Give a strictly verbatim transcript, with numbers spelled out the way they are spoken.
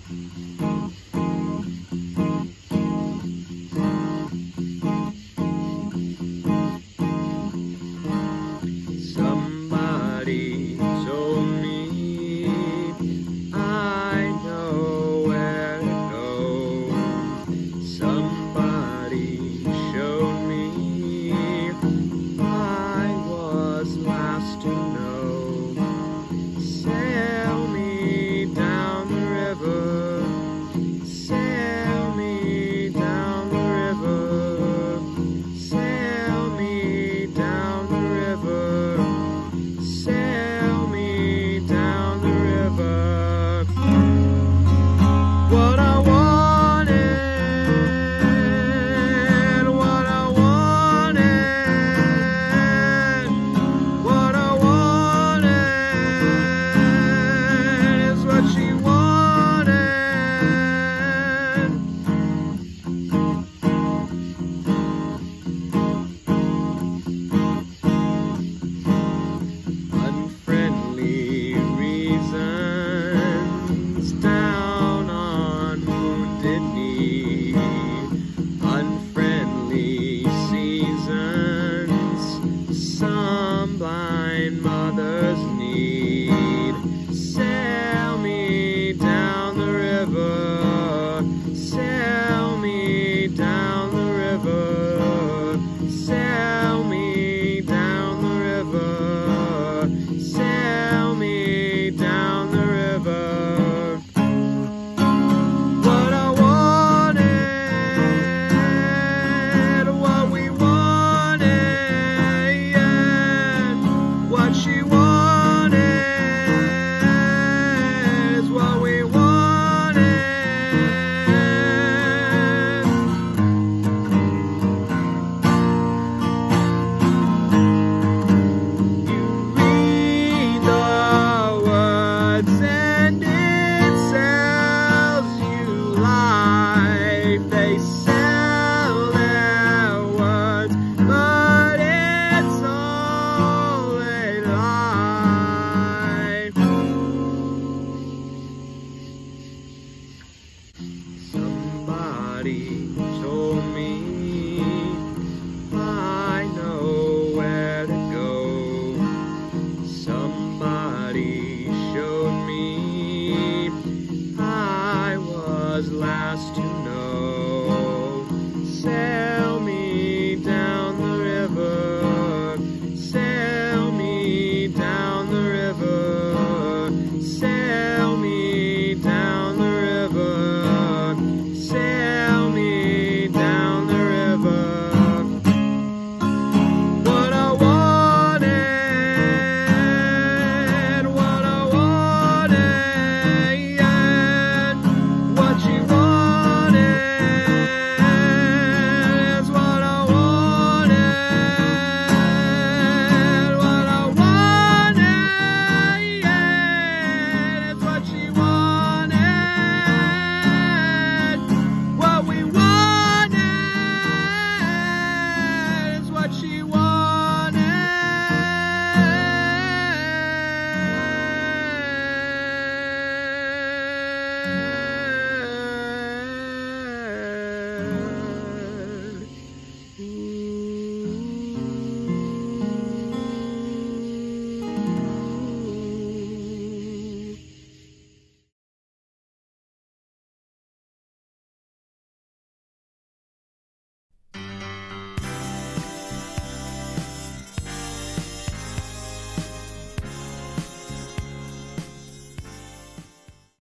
Somebody told me I know where to go. Somebody showed me I was last to know. Sail me down the river, sail me down the river, sail me down the river, sail me down the river. What I wanted, what I wanted, what I wanted is what she wanted. Unfriendly reasons down on wounded knee, unfriendly seasons some blind mothers need. Sail me down the river, sail me down the river, sail me down the river, sail me down the river. What I wanted, what we wanted, yeah. What she wanted is what we wanted. You read the words and it sells you life. They sell their words, but it's all a lie. Somebody told me I know where to go. Somebody showed me I was last to know.